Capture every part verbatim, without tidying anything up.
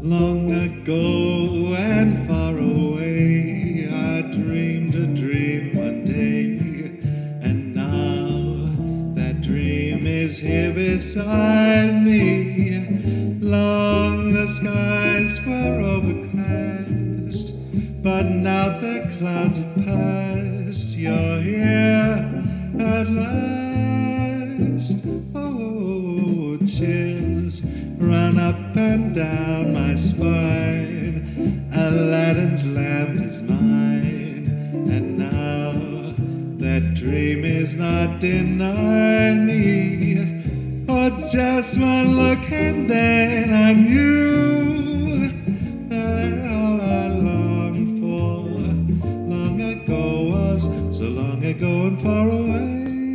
Long ago and far away, I dreamed a dream one day, and now that dream is here beside me. Long the skies were overcast, but now the clouds have passed. You're here at last. Oh, chills run up and down my spine. Aladdin's lamp is mine, and now that dream is not denied me. Oh, just one look and then I knew that all I longed for long ago was so long ago and far away.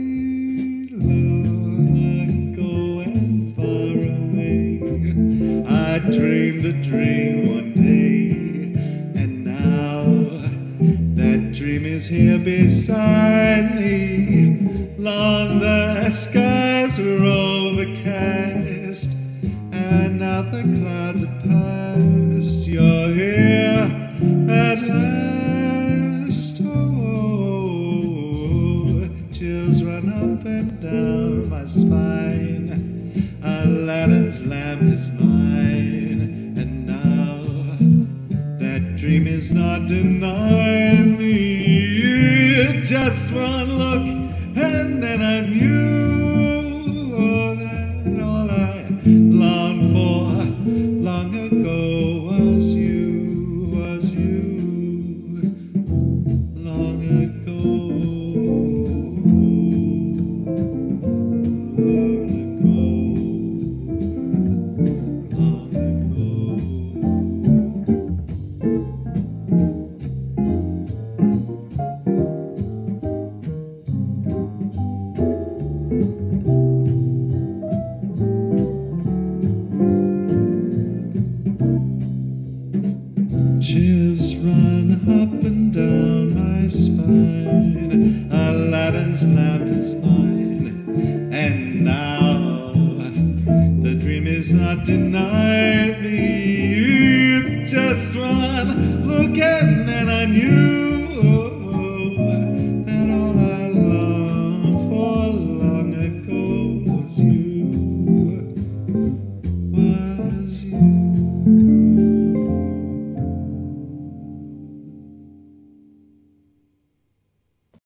I dreamed a dream one day, and now that dream is here beside me. Long the skies were overcast, and now the clouds have passed. You're here at last. Oh, chills run up and down my spine. Aladdin's lamp is mine, and now that dream is not denied me. Just one look and then I knew oh, that all I longed for long ago was you, was you, long ago, long ago. Chills run up and down my spine.